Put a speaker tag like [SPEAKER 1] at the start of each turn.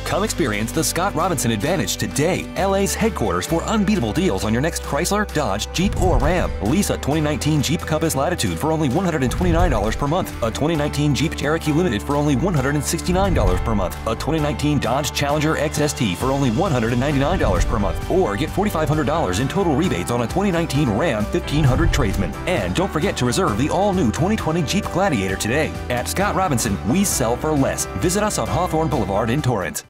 [SPEAKER 1] Come experience the Scott Robinson Advantage today, LA's headquarters for unbeatable deals on your next Chrysler, Dodge, Jeep, or Ram. Lease a 2019 Jeep Compass Latitude for only $129 per month, a 2019 Jeep Cherokee Limited for only $169 per month, a 2019 Dodge Challenger XST for only $199 per month, or get $4,500 in total rebates on a 2019 Ram 1500 Tradesman. And don't forget to reserve the all-new 2020 Jeep Gladiator today. At Scott Robinson, we sell for less. Visit us on Hawthorne Boulevard in Torrance.